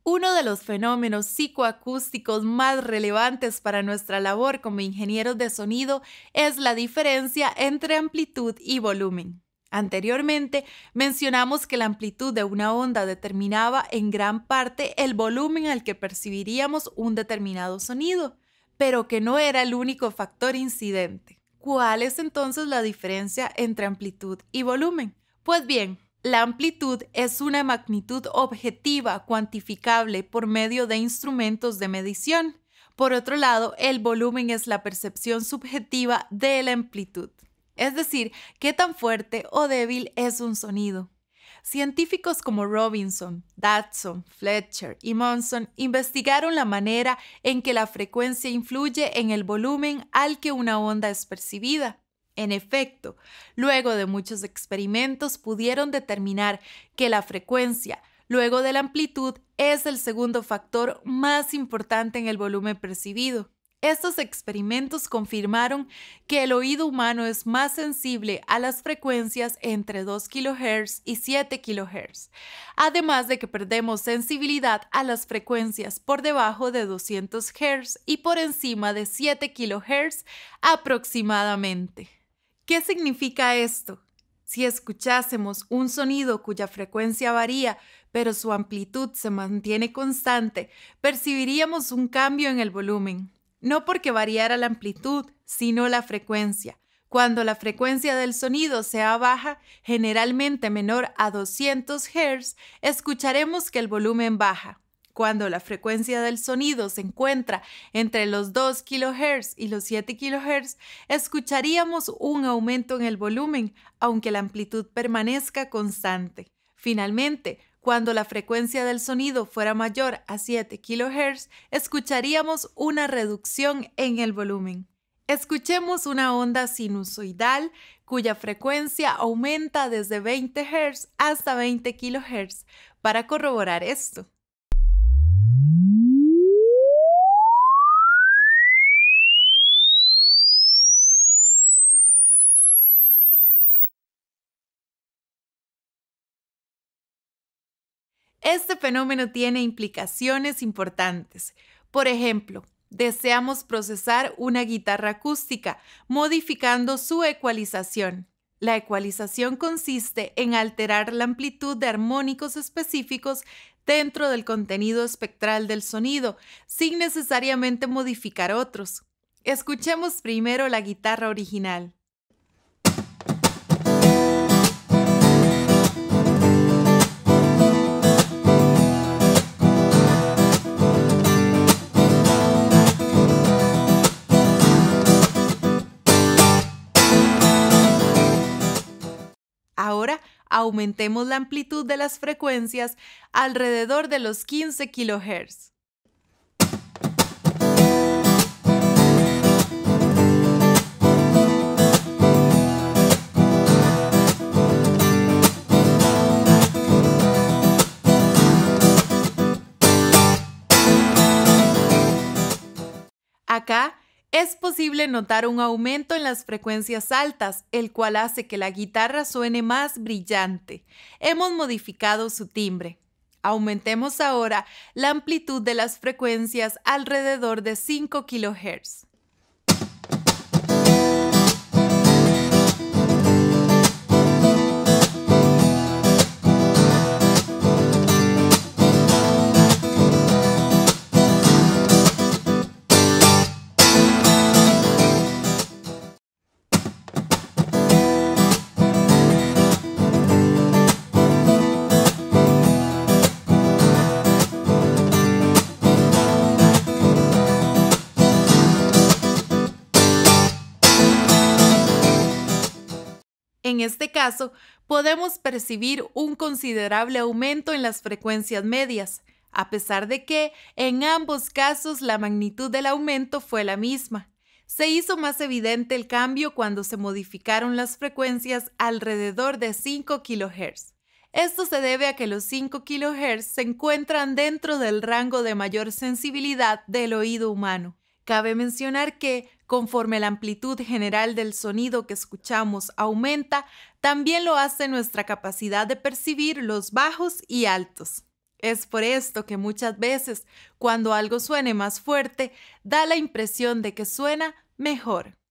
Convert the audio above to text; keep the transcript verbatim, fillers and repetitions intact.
Uno de los fenómenos psicoacústicos más relevantes para nuestra labor como ingenieros de sonido es la diferencia entre amplitud y volumen. Anteriormente mencionamos que la amplitud de una onda determinaba en gran parte el volumen al que percibiríamos un determinado sonido, pero que no era el único factor incidente. ¿Cuál es entonces la diferencia entre amplitud y volumen? Pues bien, la amplitud es una magnitud objetiva cuantificable por medio de instrumentos de medición. Por otro lado, el volumen es la percepción subjetiva de la amplitud, es decir, qué tan fuerte o débil es un sonido. Científicos como Robinson, Dodson, Fletcher y Monson investigaron la manera en que la frecuencia influye en el volumen al que una onda es percibida. En efecto, luego de muchos experimentos pudieron determinar que la frecuencia, luego de la amplitud, es el segundo factor más importante en el volumen percibido. Estos experimentos confirmaron que el oído humano es más sensible a las frecuencias entre dos kilohercios y siete kilohercios, además de que perdemos sensibilidad a las frecuencias por debajo de doscientos hercios y por encima de siete kilohercios aproximadamente. ¿Qué significa esto? Si escuchásemos un sonido cuya frecuencia varía, pero su amplitud se mantiene constante, percibiríamos un cambio en el volumen. No porque variara la amplitud, sino la frecuencia. Cuando la frecuencia del sonido sea baja, generalmente menor a doscientos hercios, escucharemos que el volumen baja. Cuando la frecuencia del sonido se encuentra entre los dos kilohercios y los siete kilohercios, escucharíamos un aumento en el volumen, aunque la amplitud permanezca constante. Finalmente, cuando la frecuencia del sonido fuera mayor a siete kilohercios, escucharíamos una reducción en el volumen. Escuchemos una onda sinusoidal cuya frecuencia aumenta desde veinte hercios hasta veinte kilohercios para corroborar esto. Este fenómeno tiene implicaciones importantes. Por ejemplo, deseamos procesar una guitarra acústica, modificando su ecualización. La ecualización consiste en alterar la amplitud de armónicos específicos dentro del contenido espectral del sonido, sin necesariamente modificar otros. Escuchemos primero la guitarra original. Ahora aumentemos la amplitud de las frecuencias alrededor de los quince kilohercios. Acá es posible notar un aumento en las frecuencias altas, el cual hace que la guitarra suene más brillante. Hemos modificado su timbre. Aumentemos ahora la amplitud de las frecuencias alrededor de cinco kilohercios. En este caso, podemos percibir un considerable aumento en las frecuencias medias, a pesar de que, en ambos casos, la magnitud del aumento fue la misma. Se hizo más evidente el cambio cuando se modificaron las frecuencias alrededor de cinco kilohercios. Esto se debe a que los cinco kilohercios se encuentran dentro del rango de mayor sensibilidad del oído humano. Cabe mencionar que, conforme la amplitud general del sonido que escuchamos aumenta, también lo hace nuestra capacidad de percibir los bajos y altos. Es por esto que muchas veces, cuando algo suene más fuerte, da la impresión de que suena mejor.